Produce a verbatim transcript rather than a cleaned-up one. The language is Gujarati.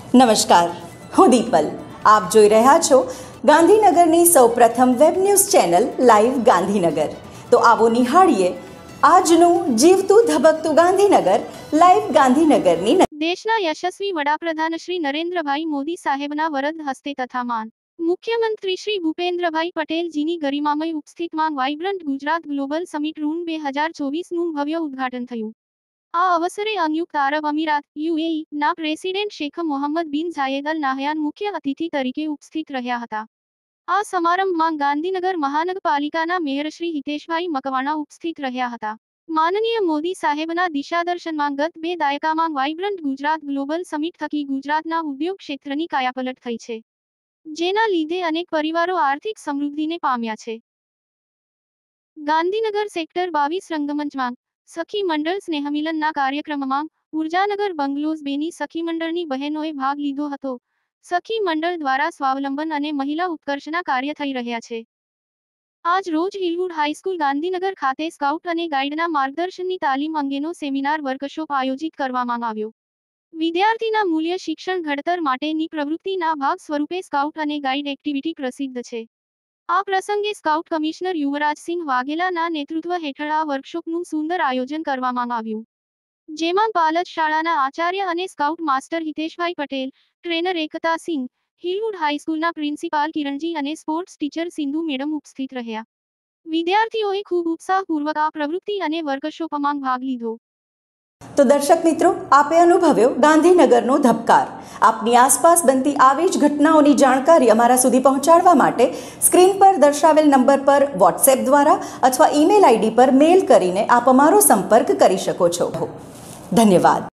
નમસ્કાર, હું દીપલ. આપ જોઈ રહ્યા છો ગાંધીનગરની સૌપ્રથમ web news channel live Gandhinagar. તો આવો નિહાળીએ આજનું જીવતું ધબકતું ગાંધીનગર લાઈવ ગાંધીનગરની. દેશના યશસ્વી વડાપ્રધાન શ્રી નરેન્દ્રભાઈ મોદી સાહેબના વરદ હસ્તે તથા માન મુખ્યમંત્રી શ્રી ભૂપેન્દ્રભાઈ પટેલજીની ગરિમામય ઉપસ્થિતમાં વાઇબ્રન્ટ ગુજરાત ગ્લોબલ સમિટ રૂન બે હજાર ચોવીસનું ભવ્ય ઉદ્ઘાટન થયું. આ અવસરે સંયુક્ત આરબ અમીરાત યુએઈ ના president Sheikh Mohammed bin Zayed અલ નાહયાન મુખ્ય અતિથિ તરીકે ઉપસ્થિત રહ્યા હતા. આ સમારંભમાં ગાંધીનગર મહાનગરપાલિકાના મેયર શ્રી હિતેશભાઈ મકવાણા ઉપસ્થિત રહ્યા હતા. માનનીય મોદી સાહેબના દિશાદર્શનમાં ગત બે દાયકામાં વાઇબ્રન્ટ ગુજરાત ગ્લોબલ સમિટ થકી ગુજરાતના ઉદ્યોગ ક્ષેત્રની કાયાપલટ થઈ છે, જેના લીધે અનેક પરિવારો આર્થિક સમૃદ્ધિને પામ્યા છે. ગાંધીનગર સેક્ટર બાવીસ રંગમંચમાં સખી મંડળ સ્નેહમિલનના કાર્યક્રમમાં ઉર્જાનગર બંગલોઝ બેની સખી મંડળની બહેનોએ ભાગ લીધો હતો. સખી મંડળ દ્વારા સ્વાવલંબન અને મહિલા ઉત્કર્ષના કાર્ય થઈ રહ્યા છે. આજ રોજ હિલવુડ હાઈસ્કૂલ ગાંધીનગર ખાતે સ્કાઉટ અને ગાઈડના માર્ગદર્શનની તાલીમ અંગેનો સેમિનાર વર્કશોપ આયોજિત કરવામાં આવ્યો. વિદ્યાર્થીના મૂલ્ય શિક્ષણ ઘડતર માટેની પ્રવૃત્તિના ભાગ સ્વરૂપે સ્કાઉટ અને ગાઈડ એક્ટિવિટી પ્રસિદ્ધ છે. આ પ્રસંગે સ્કાઉટ કમિશનર યુવરાજસિંહ વાઘેલાના નેતૃત્વ હેઠળ આ વર્કશોપનું સુંદર આયોજન કરવામાં આવ્યું, જેમાં પાલજ શાળાના આચાર્ય અને scout master Hiteshbhai Patel, trainer Ekta Singh, Hillwood હાઈસ્કૂલના પ્રિન્સિપાલ કિરણજી અને સ્પોર્ટ્સ ટીચર સિંધુ મેડમ ઉપસ્થિત રહ્યા. વિદ્યાર્થીઓએ ખૂબ ઉત્સાહપૂર્વક આ પ્રવૃત્તિ અને વર્કશોપમાં ભાગ લીધો. તો દર્શક મિત્રો, આપે અનુભવ્યો ગાંધીનગરનો ધબકાર. આપની આસપાસ બનતી આવી જ ઘટનાઓની જાણકારી અમારા સુધી પહોંચાડવા માટે સ્ક્રીન પર દર્શાવેલ નંબર પર વોટ્સએપ દ્વારા અથવા ઈમેલ આઈડી પર મેલ કરીને આપ અમારો સંપર્ક કરી શકો છો. ધન્યવાદ.